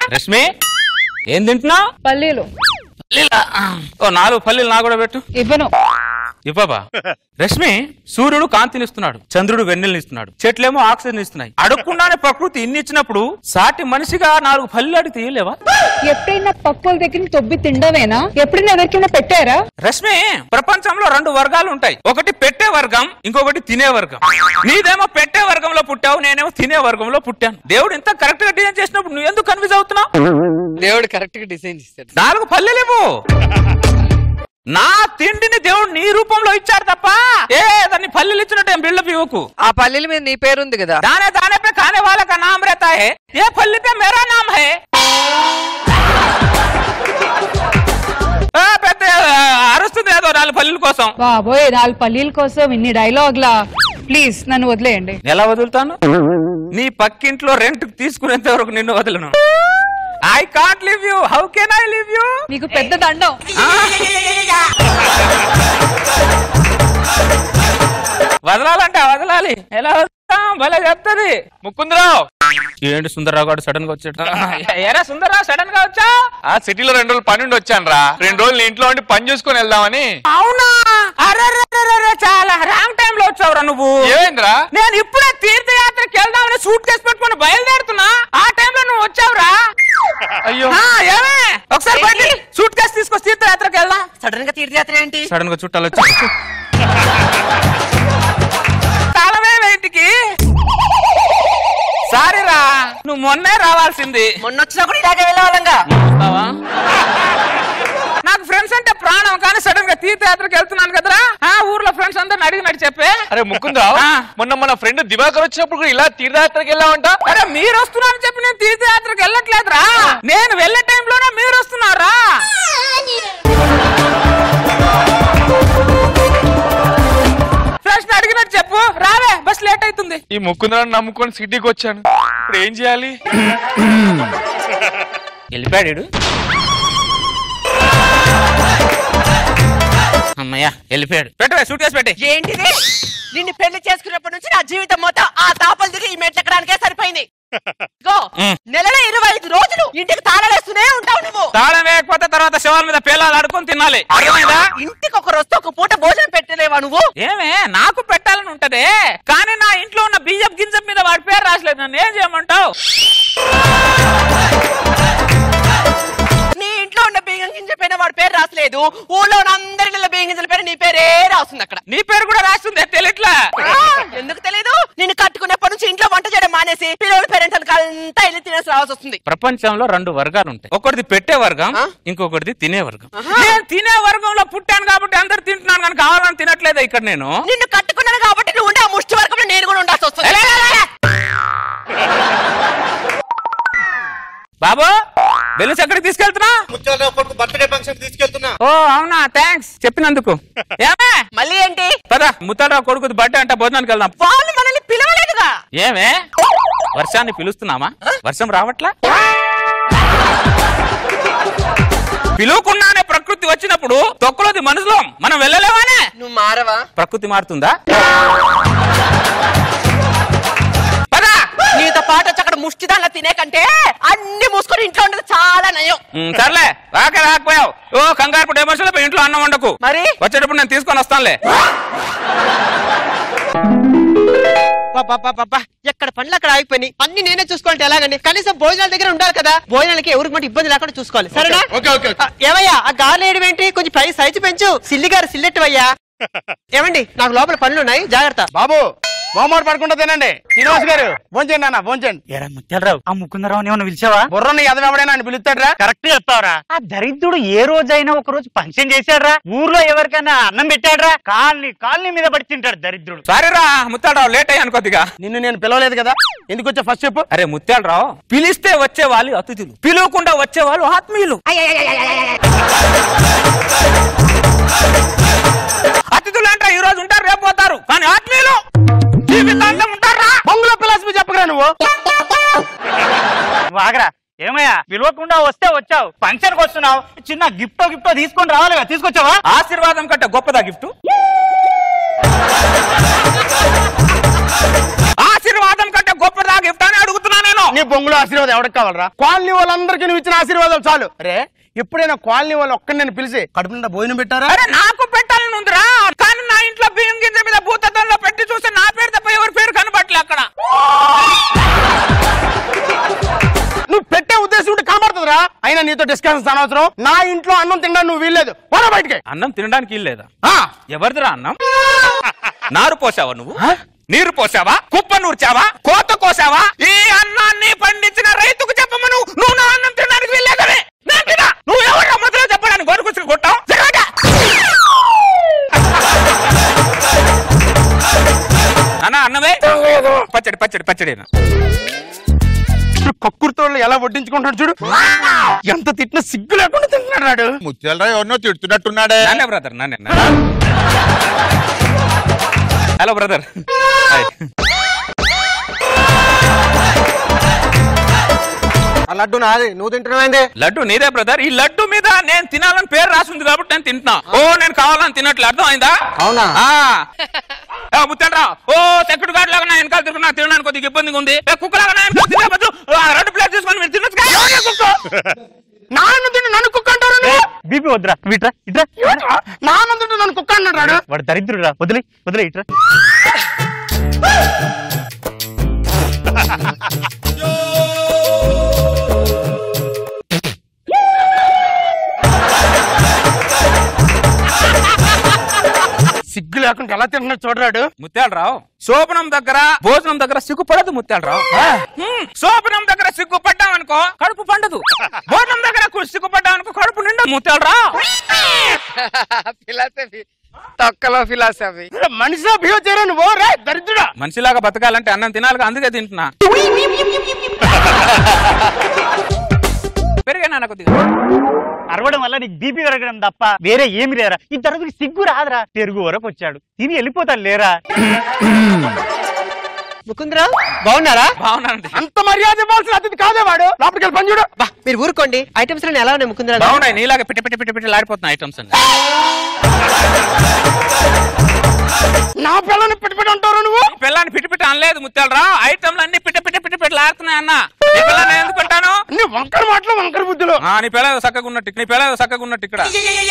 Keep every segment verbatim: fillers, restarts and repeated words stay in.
రష్మి ఏం తింటున్నావు? పల్లీలు. ఓ నాలుగు పల్లీలు నా కూడా పెట్టు. ఇవ్వను. ఇవ్వబా. రష్మి సూర్యుడు కాంతినిస్తున్నాడు, చంద్రుడు వెన్నెలనిస్తున్నాడు, చెట్లేమో ఆక్సిజన్ ఇస్తున్నాయి. అడగకుండానే ప్రకృతి ఇన్ని ఇచ్చినప్పుడు సాటి మనిషిగా నాలుగు పల్లీలు అడిగి తీయలేవా? ఎప్పుడైనా పప్పుల దగ్గర తొబ్బి తిండవేనా? ఎప్పుడైనా ఎవరికైనా పెట్టారా? రష్మి ప్రపంచంలో రెండు వర్గాలు ఉంటాయి, ఒకటి పెట్టే వర్గం, ఇంకొకటి తినే వర్గం. నీదేమో పెట్టే వర్గంలో పుట్టావు, నేనేమో తినే వర్గంలో పుట్టాను. దేవుడు ఇంత కరెక్ట్ గా డిజైన్ చేసినప్పుడు నువ్వు ఎందుకు కన్ఫ్యూజ్ అవుతున్నావు? దేవుడు కరెక్ట్ గా డిజైన్ చేస్తాడు. నాలుగు పల్లెలేమో నా తిండిని దేవుడు నీ రూపంలో ఇచ్చాడు తప్ప ఏ దాన్ని పల్లెలు ఇచ్చినట్టు ఏం బిల్డప్ ఇవ్వకు. ఆ పల్లెల మీద నీ పేరుంది కదా. దానే దానే పే ఖానే వాలా కా నామ్ रहता है, ये పల్లి पे मेरा नाम है. పెద్ద అరుస్తుంది ఏదో నాలుగు పల్లెల కోసం. బాబోయ్ నాలుగు పల్లీల కోసం ఇన్ని డైలాగ్లా? ప్లీజ్ నన్ను వదిలేయండి. ఎలా వదులుతాను? నీ పక్కింట్లో రెంట్ తీసుకునేంత వరకు నిన్ను వదలను. I can't leave you. How can I leave you? నీకు పెద్ద దండం. వదలాలంటే వదలాలి. ఎలా వదలాం? భలే చెప్తుంది ముకుందరావు. ఏంటి సుందరరావు గారు సడన్ గా వచ్చాడు? ఏరా సుందరరావు సడన్ గా వచ్చా? ఆ సిటీలో రెండు రోజులు పని ఉండి వచ్చాను రా. రెండు రోజులు ఇంట్లో ఉండి పని చూసుకుని వెళ్దామని. అవునా? అరే చాలా రాంగ్ టైం లో వచ్చావురా నువ్వు. ఏమైందిరా? నేను ఇప్పుడే తీర్థయాత్రకి వెళ్దామని సూట్ కేసు పెట్టుకుని బయలుదేరుతున్నా, ఆ టైంలో నువ్వు వచ్చావురా. అయ్యో ఏమే ఒకసారి బయట సూట్ కేసు తీసుకొచ్చి తీర్థయాత్రకి వెళ్దాం. సడన్ గా తీర్థయాత్ర ఏంటి? సడన్ గా చుట్టాలు వచ్చి తాళమే ఇంటికి. సారీరా నువ్వు మొన్నే రావాల్సింది. మొన్న వచ్చినా కూడా ఇలాగే వెళ్ళవాలంగా. నాకు ఫ్రెండ్స్ అంటే ప్రాణం, కానీ సడన్ గా తీర్థయాత్రకి వెళ్తున్నాను కదరా, ఆ ఊర్లో ఫ్రెండ్స్ అందరిని అడిగినట్టు చెప్పే. అరే ముకుందరావు, మొన్న మన ఫ్రెండ్ దివాకర్ వచ్చినప్పుడు కూడా ఇలా తీర్థయాత్రకి వెళ్ళామంట. అరే మీరు వస్తున్నారని చెప్పి నేను తీర్థయాత్రకి వెళ్ళట్లేదురా, నేను వెళ్ళే టైంలోనే మీరు వస్తున్నారా? ఫ్రెండ్స్ అడిగినట్టు చెప్పు, రావే బస్ లేట్ అవుతుంది. ఈ ముకుందరావు నమ్ముకొని సిటీకి వచ్చాను, ఇప్పుడు ఏం చేయాలి? వెళ్ళిపోయాడు. అమ్మయ్యా వెళ్ళిపోయాడు. పెట్టవే సూట్ కేసు పెట్టే. ఏంటిది? నిన్ను పెళ్లి చేసుకున్నప్పటి నుంచి నా జీవితం మొత్తం ఆ తాపలు దిగి ఈ మెట్లు ఎక్కడానికే సరిపోయింది. నెలలో ఇరవై ఐదు రోజులు ఇంటికి తాళాలేస్తూనే ఉంటావు నువ్వు. తాళం వేయకపోతే తర్వాత శవాల మీద పేలాలు ఆడుకొని తినాలి. ఇంటికి ఒక రోజు ఒక పూట భోజనం పెట్టలేవా నువ్వు? ఏమే నాకు పెట్టాలని ఉంటదే, కానీ నా ఇంట్లో ఉన్న బియ్యం గింజం మీద వాడి పేరు రాసలేదు. నన్ను ఏం చేయమంటావు? నీ ఇంట్లో ఉన్న బియ్యం గింజ పైన వాడి పేరు రాసలేదు, ఊళ్ళో ఉన్న అందరి బియ్యం గింజల పేరు నీ పేరే రాస్తుంది. అక్కడ నీ పేరు కూడా రాస్తుంది, తెలియట్లా? ఎందుకు తెలియదు? నిన్ను కట్టుకున్నప్పటి నుంచి ఇంట్లో వంట చేయడం మానేసి పిల్లల పేరెంట్స్ అంతా వెళ్ళి తినేసి రావాల్సి వస్తుంది. ప్రపంచంలో రెండు వర్గాలు ఉంటాయి, ఒకటిది పెట్టే వర్గం, ఇంకొకటిది తినే వర్గం. నేను తినే వర్గంలో పుట్టాను కాబట్టి అందరు తింటున్నాను, కానీ కావాలని తినట్లేదా ఇక్కడ నేను? నిన్ను కట్టుకున్నాను కాబట్టి నువ్వు ఉండే ఆ ముష్టి వర్గంలో నేను కూడా ఉండాల్సి వస్తుంది. బాబు బెలూన్స్ ఎక్కడికి తీసుకెళ్తున్నా? Birthday function తీసుకెళ్తున్నా. ఓ అవునా, థ్యాంక్స్ చెప్పినందుకు. ఏమే మళ్ళీ ఏంటి? పదా ముత్తారావు కొడుకు బర్త్డే అంటే భోజనానికి వెళ్దాం. వాళ్ళు మనల్ని పిలవలేదుగా. ఏమే వర్షాన్ని పిలుస్తున్నామా? వర్షం రావట్లా? పిలువకుండానే ప్రకృతి వచ్చినప్పుడు తొక్కలోది మనసులో మనం వెళ్ళలేవానే. నువ్వు మారవా? ప్రకృతి మారుతుందా? నీతో పాటు వచ్చి అక్కడ ముష్టి దానిలో తినే కంటే అన్ని మూసుకొని ఇంట్లో ఉండదు చాలా నయం. సర్లే రాకే రాకపోయావు. ఓ కంగారు పడే మనుషులు ఇంట్లో అన్నం వండకు. మరి వచ్చేటప్పుడు నేను తీసుకొని వస్తానులే. ఎక్కడ పనులు అక్కడ ఆగిపోయి అన్ని నేనే చూసుకోవాలంటే ఎలాగండి? కనీసం భోజనాల దగ్గర ఉండాలి కదా. భోజనాలకి ఎవరికి మటు ఇబ్బంది లేకుండా చూసుకోవాలి. సరేనా? ఏమయ్యా ఆ గాలి వేయడం ఏంటి? కొంచెం పై సైజు పెంచు. సిల్లి గారు సిల్లెట్టువయ్యా. ఏమండి నాకు లోపల పనులు ఉన్నాయి, జాగ్రత్త. బాబు మోమోడు పడుకుంటా తినండి. శ్రీనివాస్ గారు భోంచండి అన్న, భోంచండి. ఎరా ముత్యాలరావు, ఆ ముకుందరావుని ఏమన్నా పిలిచావా? బుర్రని ఎదవెవడైనా అని పిలుస్తాడ్రా? కరెక్ట్ చెప్తావరా. ఆ దరిద్రుడు ఏ రోజైనా ఒక రోజు ఫంక్షన్ చేశాడ్రా? ఊర్లో ఎవరికైనా అన్నం పెట్టాడ్రా? కాలనీ కాలనీ మీద పడి తింటాడు దరిద్రుడు. సారీరా ముత్తాలరావు, లేట్ అయ్యాను కొద్దిగా. నిన్ను నేను పిలవలేదు కదా, ఎందుకు వచ్చా ఫస్ట్ చెప్పు. అరే ముత్యాలరావు, పిలిస్తే వచ్చే వాళ్ళు అతిథులు, పిలవకుండా వచ్చే వాళ్ళు ఆత్మీయులు. అతిథులు అంటే ఈ రోజు ఉంటారు, రేపు పోతారు, కానీ ఆత్మీయులు జీవితాంతం ఉంటారా? బొంగులో ఫిలాసఫీ చెప్పగరా నువ్వు. వాగరా. ఏమయ్యా పిలవకుండా వస్తే వచ్చావు, ఫంక్షన్ కి వస్తున్నావు, చిన్న గిఫ్టో గిఫ్టో తీసుకొని రావాలిగా, తీసుకొచ్చావా? ఆశీర్వాదం కంటే గొప్పదా గిఫ్ట్? ఆశీర్వాదం కంటే గొప్పదా గిఫ్ట్ అని అడుగుతున్నా నేను. నీ బొంగులో ఆశీర్వాదం ఎవరికి కావాలరా? కాలనీ వాళ్ళందరికీ నువ్వు ఇచ్చిన ఆశీర్వాదాలు చాలు. అరే ఎప్పుడైనా కాలనీ వాళ్ళు ఒక్కడిని నేను పిలిచి కడుపు నిండా భోజనం పెట్టారా? అరే నాకు పెట్టాలని ఉందిరా, కానీ నా ఇంట్లో బియ్యం గింజ మీద భూతద్దంలో పెట్టి చూస్తే నా పేరు తప్ప ఎవరి పేరు కనబట్లే అక్కడ. నువ్వు పెట్టే ఉద్దేశం ఉంటే కనబడుతుందిరా. అయినా నీతో డిస్కషన్ అనవసరం. నా ఇంట్లో అన్నం తినడానికి నువ్వు వీల్లేదు. పోరా బయటికి. అన్నం తినడానికి వీల్లేదా? ఎవరిదిరా అన్నం? నారు పోసావా నువ్వు? నీరు పోసావా? కుప్ప నూర్చావా? కోత కోసావా? ఈ అన్నాన్ని పండించిన రైతుకు చెప్పమను, నువ్వు నా అన్నం తినడానికి వీల్లేదని. నువ్వు ఎవరు మధ్యలో చెప్పడానికి గొరుకుసులు కొట్టావు? అన్న అన్నమే పచ్చడి పచ్చడి పచ్చడి. కక్కుర్తో ఎలా వడ్డించుకుంటాడు చూడు. ఎంత తిట్టినా సిగ్గు లేకుండా తింటున్నాడు. ముత్యాలరావు ఎవరినో తిడుతున్నట్టున్నాడే. నానే బ్రదర్ నానే. Hello brother. లడ్డు నాది, నువ్వు తింటున్నావేంది? లడ్డు నీదే బ్రదర్. ఈ లడ్డు మీద నేను తినాలని పేరు రాసింది కాబట్టి నేను తింటున్నా. ఓ నేను కావాలని తిన్నట్లు అర్థం అయిందా? అవునా? ముత్తండ్రా ఓ తెక్కుడు గాడి లాగా నా వెనకాల తిరుగుతున్నా, తినడానికి కొద్దిగా ఇబ్బందిగా ఉంది. కుక్కలాగా నా వెనకాల తినే బదులు రెండు ప్లేట్ తీసుకొని మీరు తినొచ్చు. నాన్న తింటే నన్ను కుక్క అంటారు. బీపీ వద్దురా, ఇట్రా ఇట్రా. నాన్న తింటే నన్ను కుక్క అంటాడు. వాడు దరిద్రుడురా, వదిలే వదిలే ఇట్రా. సిగ్గు లేకుండా ఎలా తింటున్నాడు చూడరాడు. ముత్యాలరావు శోభనం దగ్గర భోజనం దగ్గర సిగ్గుపడదు ముత్యాలరావు. శోభనం దగ్గర సిగ్గుపడ్డాం అనుకో కడుపు పండదు, భోజనం దగ్గర సిగ్గుపడ్డాం అనుకో కడుపు నిండదు. ముత్యాలరావు ఫిలాసఫీ తొక్కలో ఫిలాసఫీ. మనిషిలా బిహేవ్ చేయరా నువ్వు? రే దరిద్రుడా. మనిషిలాగా బతకాలంటే అన్నం తినాలిగా, అందుకే తింటున్నా. పెరిగానా కొద్దిగా? అరవడం వల్ల నీకు బీపీ పెరగడం తప్ప వేరే ఏమి లేరా. ఈ తరగతికి సిగ్గు రాదురా. పెరుగు వరకు వచ్చాడు, తిని వెళ్ళిపోతాడు లేరా. ముకుందరావు బాగున్నారా? బాగున్నానండి. అంత మర్యాద ఇవ్వాల్సిన అతిథి కాదే వాడు. లోపలికి వెళ్ళి పని చూడు. మీరు ఊరుకోండి. ఐటమ్స్ ఎలా ఉన్నాయి ముకుందరావు? బాగున్నాయి. నీలాగా పిట్టి పిట్టి పిట్టి పిట్టి లాడిపోతున్నాయి ఐటమ్స్ అండి. నా పిల్లని పిట్టి పిట్టి అంటారు నువ్వు. పిల్లని పిట్టి పిట్టి అనలేదు ముత్యాలరావు, ఐటమ్లు అన్ని పిట్టి పిట్టి పిట్టి పిట్టి లాడుతున్నాయి అన్న. నీ పిల్లని ఎందుకుంటాను? నీ వంకర మాటలు వంకర బుద్ధులు. నీ పిల్ల చక్కగా ఉన్నట్టు, నీ పిల్ల చక్కగా ఉన్నట్టు ఇక్కడ.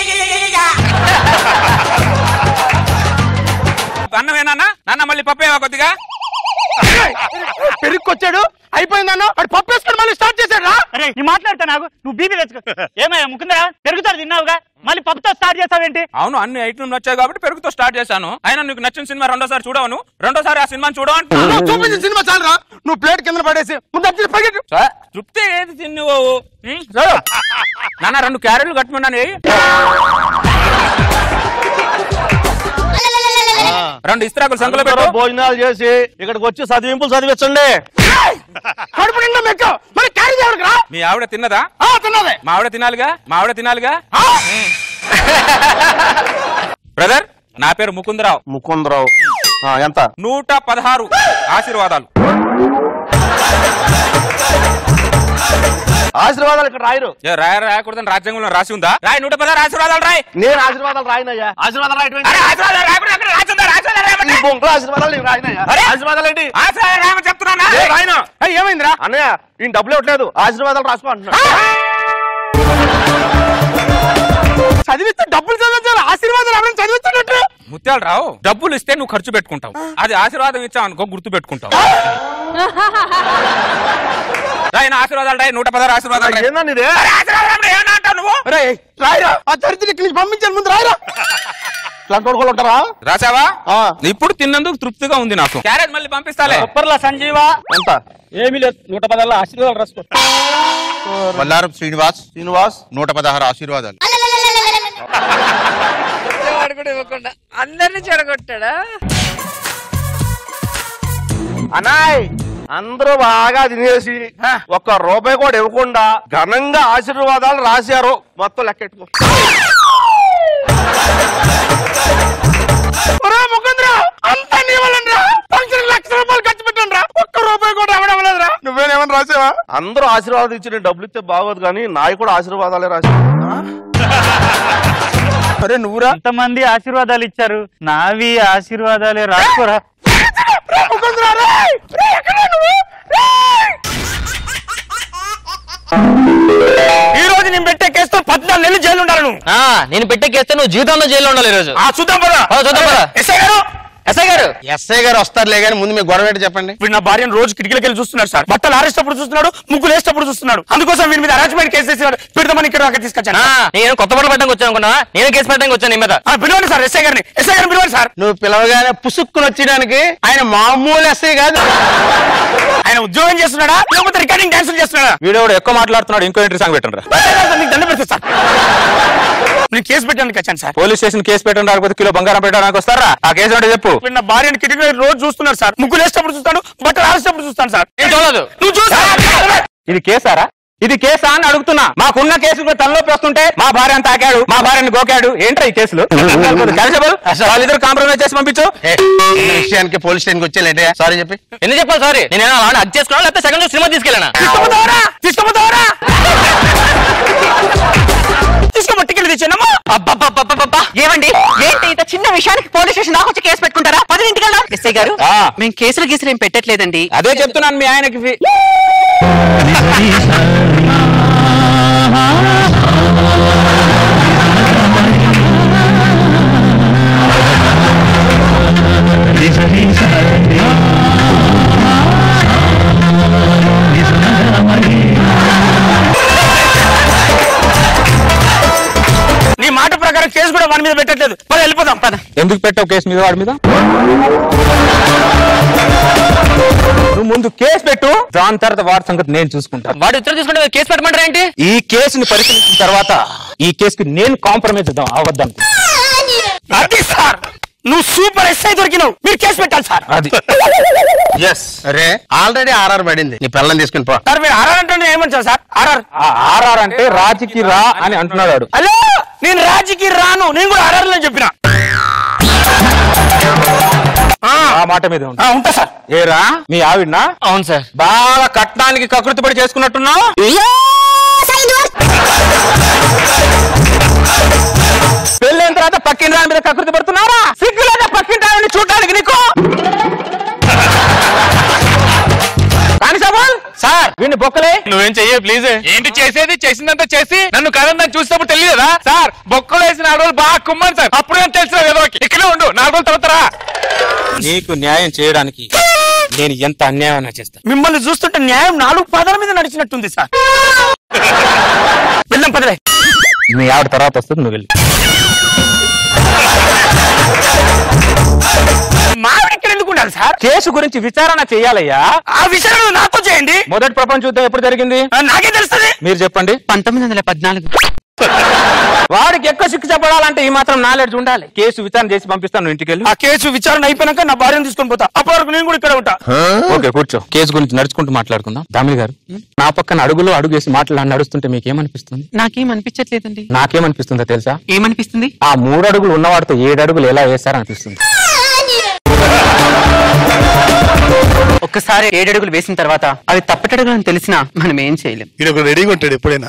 అన్నమేనా నాన్న? మళ్ళీ పప్పేవా కొద్దిగా? పెరుక్కొచ్చాడు అయిపోయిందన్న. వాడు పప్పు వేసుకొని మళ్ళీ స్టార్ట్ చేశాడు. అరే నీ మాట్లాడతా నాకు, నువ్వు బీపీ తెచ్చుకో. ఏమయ్యా ముకుందరా, పెరుగుతాడు తిన్నావుగా, మళ్ళీ పప్పుతో స్టార్ట్ చేస్తావేంటి? అవును అన్ని ఐటమ్లు వచ్చాయి కాబట్టి పెరుగుతో స్టార్ట్ చేశాను. అయినా నీకు నచ్చిన సినిమా రెండోసారి చూడవను, రెండోసారి ఆ సినిమాని చూడవు. చూపించిన సినిమా చాలరా. నువ్వు ప్లేట్ కింద పడేసి ముందు పైకి తృప్తి ఏది తిన్నువు. నాన్న రెండు క్యారెట్లు కట్టమన్నాను, రెండు ఇస్త్రాకులు సంఖ్యలో పెట్టు. భోజనాలు చేసి ఇక్కడికి వచ్చి చదివింపులు చదివించండి. కడుపు నిండా మెక్క మరి క్యారీ చేయరా. మీ ఆవిడ తిన్నదా? తిన్నదే. మా ఆవిడ తినాలిగా, మా ఆవిడ తినాలిగా. బ్రదర్ నా పేరు ముకుందరావు. ముకుందరావు ఎంత? నూట పదహారు ఆశీర్వాదాలు. ఆశీర్వాదాలు ఇక్కడ రాయరు. రాయ రాయకూడదని రాజ్యాంగంలో రాసి ఉందా? రాయి నూట పదహారు ఆశీర్వాదాలు రాయి. నేను ఆశీర్వాదాలు రాయనయ్యా. ఆశీర్వాదాలు రాయటం చెప్తున్నా. ఏమైందిరా అన్నయ్య? ఈ డబ్బులు ఇవ్వట్లేదు, ఆశీర్వాదాలు రాసుకో అంటున్నా. చదివిస్తే డబ్బులు చదివించాలి, ఆశీర్వాదాలు ఎవరైనా చదివించినట్టు. ముత్యాలరావు డబ్బులు ఇస్తే నువ్వు ఖర్చు పెట్టుకుంటావు, అది ఆశీర్వాదం ఇచ్చావు అనుకో గుర్తు పెట్టుకుంటావు. రాయన ఆశీర్వాదాలు రాయి, నూట పదహారు ఆశీర్వాదాలు. ఏమంటావు నువ్వు? రాయరా, ఆ దరిద్రుడి ఇక్కడి నుంచి పంపించాను, ముందు రాయరా. ఉంటారా? రాసావా? ఇప్పుడు తిన్నందుకు తృప్తిగా ఉంది నాకు. క్యారెట్ మళ్ళీ పంపిస్తాలే. సూపర్లా సంజీవా. ఎంత? ఏమీ లేదు, నూట పదహారు ఆశీర్వాదాలు రాసుకో. మల్లారం శ్రీనివాస్ శ్రీనివాస్ నూట పదహారు ఆశీర్వాదాలు. అందరిని చెడగొట్టాడా? అనాయ్ అందరూ బాగా తినేసి ఒక్క రూపాయి కూడా ఇవ్వకుండా ఘనంగా ఆశీర్వాదాలు రాశారు. మొత్తం లెక్కెట్టుకో. అంతా నీ వల్లరా. ఫంక్షన్ లక్ష రూపాయలు ఖర్చు పెట్టండి రా, ఒక్క రూపాయి కూడా ఎవడవలేదురా. నువ్వేనేమన్నా రాసావా? అందరూ ఆశీర్వాదాలు ఇచ్చి నేను డబ్బులు ఇస్తే బాగోదు కానీ నాయి కూడా ఆశీర్వాదాలే రాశా. అరే నువ్వురా. ఎంతమంది ఆశీర్వాదాలు ఇచ్చారు, నావి ఆశీర్వాదాలే రాసుకోరా. పెట్టను. నేను పెట్టే కేస్తే నువ్వు జీవితంలో జైల్లో ఉండాలి ఈ రోజు. చూద్దాం పద. చూద్దాం పద. ఎస్ఐ గారు ఎస్ఐ గారు ఎస్ఐ గారు వస్తారులే కానీ ముందు మీరు గొడవ ఏంటో చెప్పండి. వీడు నా భార్యను రోజు కిటికీలకి వెళ్ళి చూస్తున్నాడు సార్. బట్టలు ఆరేసేటప్పుడు చూస్తున్నాడు, ముగ్గులు వేసేటప్పుడు చూస్తున్నాడు. అందుకోసం వీడి మీద అరేంజ్మెంట్ కేసు వేసి పెడదామని ఇక్కడ దాకా తీసుకొచ్చాను. నేను కొత్త బట్టలు పెట్టడానికి వచ్చాను అనుకున్నా, నేను కేసు పెట్టడానికి వచ్చాను నీ మీద. పిలవండి సార్ ఎస్ఐ గారిని. ఎస్ఐ గారిని పిలవండి సార్. నువ్వు పిలవగానే పుసుక్కుని వచ్చేయడానికి ఆయన మామూలు ఎస్ఐ కాదు. ఆయన ఉద్యోగం చేస్తున్నాడా లేకపోతే రికార్డింగ్ డాన్సులు చేస్తున్నాడా? వీడియో ఎక్కడ మాట్లాడుతున్నాడు, ఇంకో ఎంట్రీ సాంగ్ పెట్టండి. దండ పెడతా సార్. నేను కేసు పెట్టడానికి వచ్చాను సార్. పోలీస్ స్టేషన్ కేసు పెట్టండి, రాకపోతే కిలో బంగారం పెట్టడానికి వస్తారా? ఆ కేసు అంటే చెప్పు. నా భార్యని కిటికీ రోజు చూస్తున్నాడు సార్. ముగ్గులు వేసేటప్పుడు చూస్తాను, బట్టలు ఆరేసేటప్పుడు చూస్తాను సార్. నేను చూడలేదు. నువ్వు చూసా? ఇది కేసారా? ఇది కేసా అని అడుగుతున్నా. మాకున్న కేసులు తలలోకి వస్తుంటే మా భార్య అని తాకాడు, మా భార్యని గోకాడు. ఏంట్రా ఈ కేసులు? వాళ్ళిద్దరు కాంప్రమైజ్ చేసి పంపించు. విషయానికి పోలీస్ స్టేషన్కి వచ్చేలేటే సారీ చెప్పి ఎందుకు చెప్పాలి సారీ? నేను అది చేసుకున్నా లేకపోతే సెకండ్ సినిమా తీసుకెళ్ళానా? తీసుకోపోతావరా? తీసుకోపోతావరా? తీసుకోబట్టికెళ్ళి తెచ్చానమ్మా. ఏమండి ఏంటి ఇంత చిన్న విషయానికి పోలీస్ స్టేషన్ దాకా వచ్చి కేసు పెట్టుకుంటారా? పది ఇంటికి వెళ్దాం. ఎస్ఐ గారు మేము కేసులు గీసులు ఏం పెట్టట్లేదండి. అదే చెప్తున్నాను మీ ఆయనకి. నీ మాట ప్రకారం కేసు కూడా వాడి మీద పెట్టట్లేదు. పద వెళ్ళిపోదాం. పద. ఎందుకు పెట్టావు కేసు మీద వాడి మీద? నువ్వు ముందు కేసు పెట్టు, దాని తర్వాత వాడి సంగతి నేను చూసుకుంటాను. వాడు ఉత్తరం తీసుకుంటే కేసు పెట్టమంటారా ఏంటి? ఈ కేసుని పరిశీలించిన తర్వాత ఈ కేసుకి నేను కాంప్రమైజ్ అవద్దాం. అది సార్ నువ్వు సూపర్ ఎస్ఐ దొరికినావు. మీరు కేసు పెట్టాలి సార్. అది ఎస్ అరే ఆల్రెడీ ఆర్ఆర్ పడింది. నీ పిల్లల్ని తీసుకుని పో. సార్ మీరు ఆర్ఆర్ అంటే ఏమంటారు సార్? ఆర్ఆర్ ఆర్ఆర్ అంటే రాజుకి రా అని అంటున్నాడు. హలో నేను రాజుకి రాను. నేను కూడా ఆర్ఆర్ లో చెప్పిన ఆ మాట మీద ఉంటా సార్. ఏరా మీ ఆవిడనా? అవును సార్. బాగా కట్నానికి కకృతి పడి చేసుకున్నట్టున్నావు. పెళ్ళైన తర్వాత పక్కిన రాని మీద కకృతి పడుతున్నారా? సిగ్గులేదా పక్కింటి ఆవిడని చూడడానికి నీకు? కానిస్టేబుల్ సార్ వీడిని బొక్కలే. నువ్వేం చెయ్యి ప్లీజ్. ఏంటి చేసేది? చేసిందంతా చేసి నన్ను కదంతా చూసినప్పుడు తెలియదా సార్? బొక్కలు వేసి నాలుగు రోజులు బాగా కుమ్మాను సార్. అప్పుడే తెలిసిన విధవకి ఇక్కడే ఉండు, నాలుగు రోజుల తర్వాత రా. నీకు న్యాయం చేయడానికి నేను ఎంత అన్యాయం చేస్తా. మిమ్మల్ని చూస్తుంటే న్యాయం నాలుగు పాదాల మీద నడిచినట్టుంది సార్. వెళ్దాం పదలే. మీ ఆవిడ తర్వాత వస్తుంది, నువ్వు వెళ్ళి. మావిడ ఇక్కడ ఎందుకు ఉండాలి సార్? కేసు గురించి విచారణ చేయాలయ్యా. ఆ విషయాలు నాతో చేయండి. మొదటి ప్రపంచ యుద్ధం ఎప్పుడు జరిగింది? నాకే తెలుస్తుంది. మీరు చెప్పండి. పంతొమ్మిది వందల పద్నాలుగు. వాడికి ఎక్కువ శిక్ష చెప్పడాలంటే ఈ మాత్రం నాలెడ్జ్ ఉండాలి. కేసు విచారణ చేసి పంపిస్తాను ఇంటికి వెళ్ళి. ఆ కేసు విచారణ అయిపోయినాక నా భార్యను తీసుకొని పోతా. అప్పటి వరకు నేను కూడా ఇక్కడ ఉంటా. ఓకే కూర్చో. కేసు గురించి నడుచుకుంటూ మాట్లాడుకుందాం. దామిని గారు నా పక్కన అడుగులో అడుగు వేసి మాట్లాడి నడుస్తుంటే మీకేమనిపిస్తుంది? నాకేం అనిపించట్లేదండి. నాకేమనిపిస్తుందో తెలుసా? ఏమనిపిస్తుంది? ఆ మూడు అడుగులు ఉన్నవాడితో ఏడు అడుగులు ఎలా వేశారనిపిస్తుంది. ఒక్కసారి ఏడడుగులు వేసిన తర్వాత అవి తప్పటడుగులు అని తెలిసినా మనం ఏం చేయలేం. వీడు రెడీగా ఉంటాడు ఎప్పుడైనా.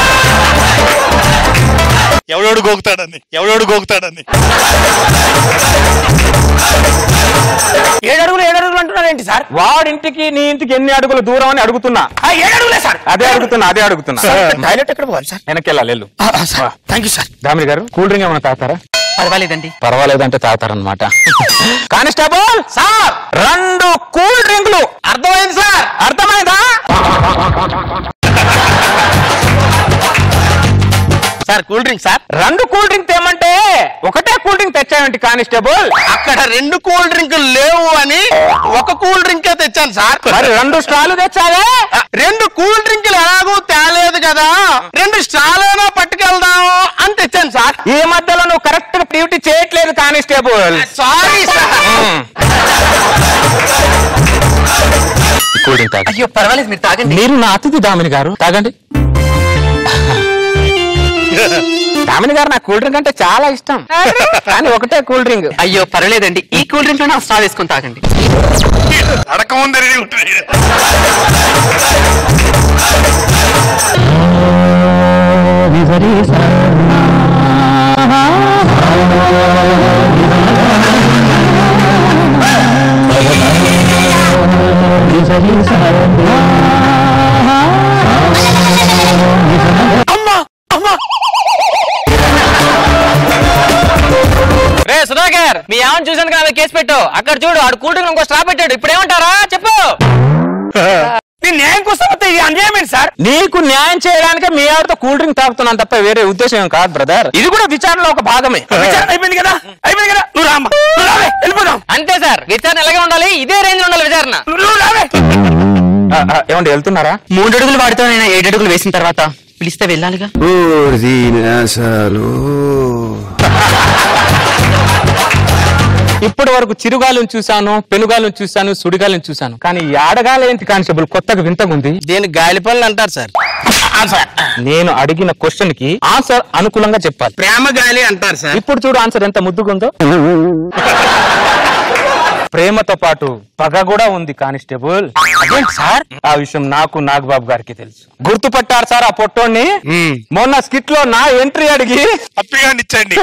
ఎవడోడు గోకుతాడని ఎవడోడు గోకుతాడని ఏడు అడుగులు ఏడు అడుగులు అంటున్నారేంటి సార్? వాడింటికి నీ ఇంటికి ఎన్ని అడుగులు దూరం అని అడుగుతున్నా. ఏడు అడుగులే సార్. అదే అడుగుతున్నా అదే అడుగుతున్నా. టాయిలెట్ ఎక్కడ పోవాలి సార్? వెనక్కి వెళ్ళాలి. Thank you sir. దామిని గారు కూల్ డ్రింక్ ఏమైనా తాగుతారా? పర్వాలేదండి. పర్వాలేదంటే తాగుతారనమాట. కానిస్టేబుల్ సార్ రెండు కూల్ డ్రింకులు. అర్థమైంది సార్? అర్థమైందా సార్? Cool drink sir. రెండు కూల్ డ్రింక్ తెమ్మంటే ఒకటే కూల్ డ్రింక్ తెచ్చావేంటి కానిస్టేబుల్? అక్కడ రెండు కూల్ డ్రింకులు లేవు అని ఒక కూల్ డ్రింకే తెచ్చాను సార్. మరి రెండు స్ట్రాలు తెచ్చావే? రెండు కూల్ డ్రింకులు ఎలాగూ తేలేదు కదా, రెండు స్ట్రాలైనా పట్టుకెళ్దాము అని తెచ్చాను సార్. ఈ మధ్యలో నువ్వు కరెక్ట్ గా డ్యూటీ చేయట్లేదు constable. Sorry sir. Cool drink తాగండి. అయ్యో పర్వాలేదు మీరు తాగండి. మీరు నా అతిథి దామిని గారు, తాగండి. దామిని గారు నా కూల్ డ్రింక్ అంటే చాలా ఇష్టం, కానీ ఒకటే కూల్ డ్రింక్. అయ్యో పర్వాలేదండి, ఈ కూల్ డ్రింక్ లో నా స్ట్రా వేసుకొని తాగండి. అడక ముందు రెడీ ఉంటుంది. అమ్మా అమ్మా ఆవిడ చూసాను కదా కేసు పెట్టు. అక్కడ చూడు ఆడు కూల్ డ్రింక్ ఇంకో స్ట్రా పెట్టాడు. ఇప్పుడు ఏమంటారా చెప్పు. న్యాయం కోసం ఇది అన్యాయం సార్. నీకు న్యాయం చేయడానికి మీ ఆవిడతో కూల్ డ్రింక్ తాగుతున్నాను తప్ప వేరే ఉద్దేశం ఏం కాదు బ్రదర్. ఇది కూడా విచారణలో ఒక భాగమే. విచారణ అయిపోయింది కదా అయిపోయింది కదా నువ్వు రామ్మా నువ్వు రావే వెళ్ళిపోదాం. అంతే సార్, విచారణ ఎలాగే ఉండాలి, ఇదే రేంజ్ లో ఉండాలి విచారణ. నువ్వు రావే. ఏమండి వెళ్తున్నారా? మూడు అడుగులు వాడితో నేను ఏడు అడుగులు వేసిన తర్వాత పిలిస్తే వెళ్ళాలిగా. ఇప్పటి వరకు చిరుగాలను చూశాను, పెనుగాలను చూశాను, సుడిగాలను చూశాను, కానీ ఈ ఆడగాలి ఏంటి కానిస్టేబుల్ కొత్తగా వింతగుంది. దీని గాలి పనులు అంటారు సార్. నేను అడిగిన క్వశ్చన్ కి ఆన్సర్ అనుకూలంగా చెప్పాలి. ప్రేమ గాలి అంటారు సార్. ఇప్పుడు చూడు ఆన్సర్ ఎంత ముద్దుగుందో. ప్రేమతో పాటు పగ కూడా ఉంది కానిస్టేబుల్. అదేంటి సార్? ఆ విషయం నాకు నాగబాబు గారికి తెలుసు. గుర్తుపట్టారు సార్ ఆ పొట్టోని? మొన్న స్కిట్ లో నా ఎంట్రీ అడిగి అప్పిగానిచ్చండి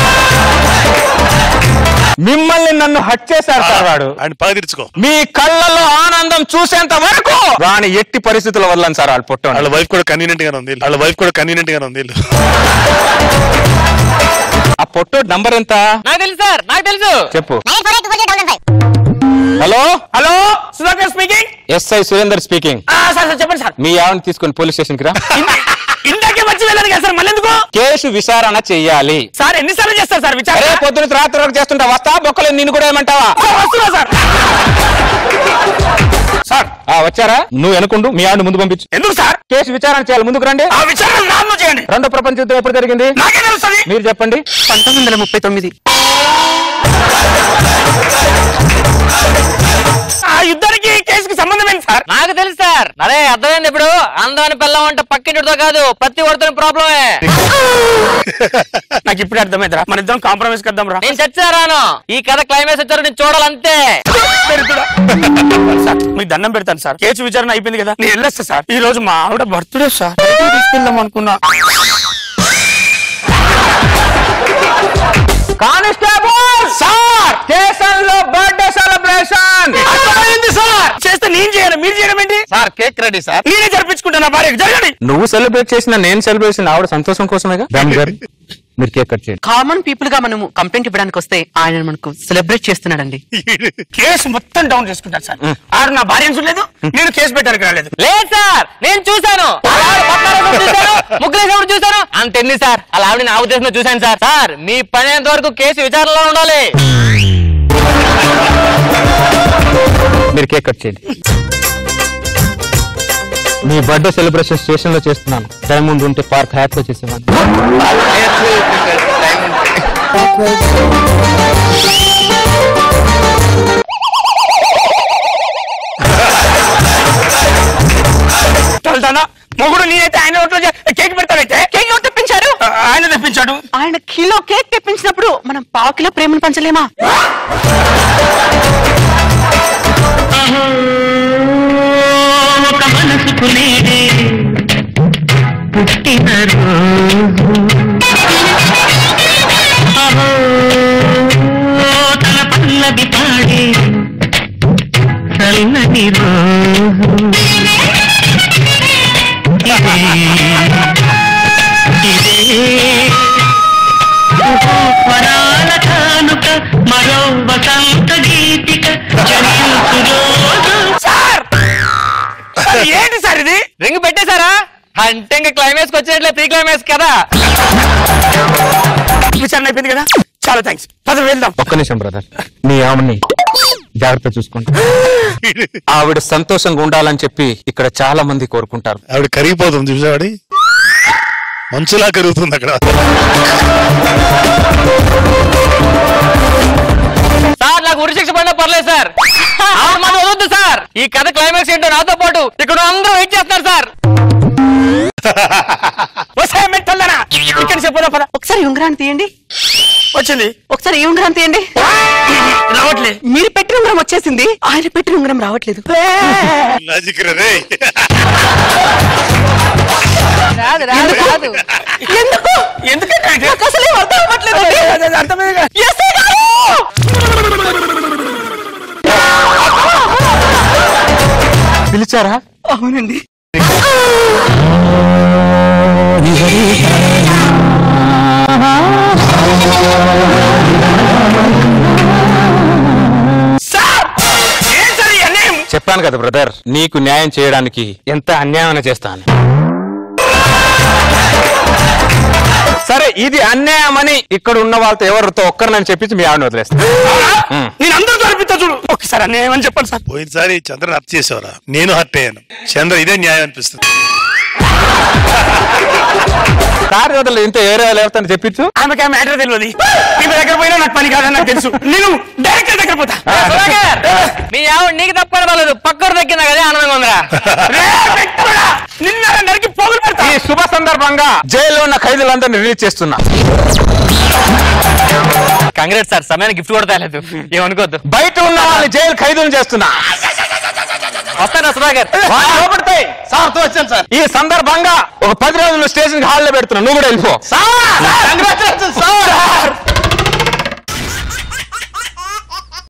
మిమ్మల్ని నన్ను హట్ చేశారు సార్. వాడు పగ తీర్చుకో. మీ కళ్ళలో ఆనందం చూసేంత వరకు వాని ఎట్టి పరిస్థితుల వల్ల సార్ వాళ్ళు పొట్టోని. వాళ్ళ వైఫ్ కూడా కన్వీనియంట్ గానే ఉంది. వాళ్ళ వైఫ్ కూడా కన్వీనియంట్ గానే ఉంది. ఆ పొట్టో నంబర్ ఎంత? నాకు తెలుసు సార్, నాకు తెలుసు. చెప్పు. Hello hello Sudhakar speaking. SI Surender speaking. Sir sir చెప్పండి సార్. మీ ఆవిడని తీసుకొని పోలీస్ స్టేషన్ కి రా. ఇందాకే వచ్చి వెళ్ళాను కదా సార్, మళ్ళీ ఎందుకు? కేసు విచారణ చెయ్యాలి సార్. ఎన్నిసార్లు చేస్తారు సార్ విచారణ? అరే పొద్దున రాత్రి వరకు చేస్తుంటా. వస్తా బొక్కలు నిన్ను కూడా ఏమంటావా? వస్తున్నా సార్. సార్ వచ్చారా? నువ్వు అనుకుంటూ మీ ఆవిడ ముందు పంపించు. ఎందుకు సార్? కేసు విచారణ చేయాలి. ముందుకు రండి. ఆ విచారణ నాన్న చేయండి. రెండో ప్రపంచ యుద్ధం ఎప్పుడు జరిగింది? నాకే తెలుస్తుంది. మీరు చెప్పండి. పంతొమ్మిది వందల ముప్పై తొమ్మిది. ఆ యుద్ధానికి కేసుకి సంబంధం ఏంటి సార్? నాకు తెలుసు సార్. అరే అర్థమైంది ఇప్పుడు. అందమైన పిల్లం అంటే పక్కింటితో కాదు ప్రతి ఒడితో ప్రాబ్లమే. నాకు ఇప్పుడు అర్థమైందిరా. మన ఇద్దరం కాంప్రమైజ్ కద్దాం రా. నేను చచ్చారాను. ఈ కథ క్లైమాక్స్ వచ్చారు నేను చూడాలంతే. సార్ మీకు దండం పెడతాను సార్. కేసు విచారణ అయిపోయింది కదా, నేను వెళ్ళొస్తా సార్. ఈ రోజు మా ఆవిడ బర్త్డే సార్. తీసుకెళ్దాం అనుకున్నా. కానిస్టేబుల్ సార్, స్టేషన్ లో బర్త్డే సెలబ్రేషన్ అర్థమైంది సార్. చేస్తే నేను చేయను, మీరు చేయడం ఏంటి సార్? Cake ready sir. నేనే జరిపించుకుంటా నా భార్యకు. జరగండి. నువ్వు సెలబ్రేట్ చేసిన నేను సెలబ్రేషన్ ఆవిడ సంతోషం కోసమేగా. మీరు కేక్ కట్ చేయండి. కామన్ పీపుల్ గా మనము కంప్లైంట్ ఇవ్వడానికి వస్తే ఆయన మనకు సెలబ్రేట్ చేస్తున్నాడండి. కేసు మొత్తం డౌన్ చేసుకుంటారు సార్. ఆడు నా భార్యను చూడలేదు, నేను కేసు పెట్టడానికి రాలేదు. లేదు సార్, నేను చూశాను. ముగ్గురు చూశాను అంతెంది సార్. అలా ఆవిడ నా ఉద్దేశంలో చూశాను సార్. సార్ మీ పని అయ్యేంత వరకు కేసు విచారణలో ఉండాలి. మీరు కేక్ కట్ చేయండి. మీ బర్త్డే సెలబ్రేషన్ స్టేషన్ లో చేస్తున్నాను. టైం ముందు ఉంటే పార్క్ హ్యాక్ లో చేసేవాడిని. మొగుడు నేనైతే ఆయన ఒంట్లో కేక్ పెడతాడైతే కేక్ ఎవరు తెప్పించాడు? ఆయన తెప్పించాడు. ఆయన కిలో కేక్ తెప్పించినప్పుడు మనం పావు కిలో ప్రేమను పంచలేమా? తన పల్లవి పాడే చల్లని రోజు వరాల కానుక మరో వసంత గీతిక ఏంటి సార్ ఇది? రింగ్ పెట్టేశారా అంటే ఇంకా క్లైమాక్స్ వచ్చినట్లే. ప్రీ క్లైమాక్స్ కదా. విచారణ అయిపోయింది కదా, చాలా థ్యాంక్స్. పద వెళ్దాం. ఒక్క నిమిషం బ్రదర్, మీ ఆవిడ్ని జాగ్రత్త చూసుకోండి. ఆవిడ సంతోషంగా ఉండాలని చెప్పి ఇక్కడ చాలా మంది కోరుకుంటారు. ఆవిడ కరిగిపోతుంది చూసావాడి, మంచులా కరుగుతుంది అక్కడ. సార్ నాకు ఉరి శిక్ష పడినా పర్లేదు సార్. మనం వదొద్దు సార్. ఈ కథ క్లైమాక్స్ ఏంటో నాతో పాటు ఇక్కడ అందరూ వెయిట్ చేస్తున్నారు సార్. ఇక్కడ చెప్పదా పద. ఒకసారి ఉంగరాన్ని తీయండి. వచ్చింది. ఒకసారి ఈ ఉంగరాన్ని తీయండి. రావట్లే. మీరు పెట్టిన ఉంగరం వచ్చేసింది, ఆయన పెట్టిన ఉంగరం రావట్లేదు. రాదు రాదు రాదు. ఎందుకు? ఎందుకంటే అసలు ఏం అర్థం అవ్వట్లేదు. అర్థమేగా. పిలిచారా? అవునండి. చెప్పాను కదా బ్రదర్, నీకు న్యాయం చేయడానికి ఎంత అన్యాయం చేస్తాను. సరే ఇది అన్యాయం అని ఇక్కడ ఉన్న వాళ్ళతో ఎవరితో ఒక్కరినని చెప్పించి మీ ఆవిడని వదిలేస్తాను. నేను అందరితో అనిపిస్తా చూడు, ఒకసారి అన్యాయం అని చెప్పండి సార్. పోయినసారి చంద్రని హత్య చేసేవరా, నేను హత్య అయ్యాను. చంద్ర ఇదే న్యాయం అనిపిస్తుంది. కారు వదలలేదు, ఇంత ఏరియా లేవని చెప్పించు. ఆమెకి ఆ మ్యాటర్ తెలియదు. మీ దగ్గర పోయినా నాకు పని కాదని నాకు తెలుసు. నేను డైరెక్టర్ దగ్గర పోతా. మీ ఆవిడ నీకు తప్పని వాళ్ళదు, పక్కరు దక్కిందా కదా ఆనందంగా ఉందిరా. నిన్న నరికి పోగులు పెడతా. ఈ శుభ సందర్భంగా జైల్లో ఉన్న ఖైదీలందరినీ రిలీజ్ చేస్తున్నా. కంగ్రాట్స్ సార్, సమయానికి గిఫ్ట్ కూడా తేలేదు, ఏమనుకోవద్దు. బయట ఉన్న వాళ్ళని జైలు ఖైదీలు చేస్తున్నా. వస్తానా సుధాకర్? లోపడతాయి సార్ తో వచ్చాను సార్. ఈ సందర్భంగా ఒక పది రోజులు స్టేషన్ హాల్లో పెడుతున్నా, నువ్వు కూడా వెళ్ళిపో. సార్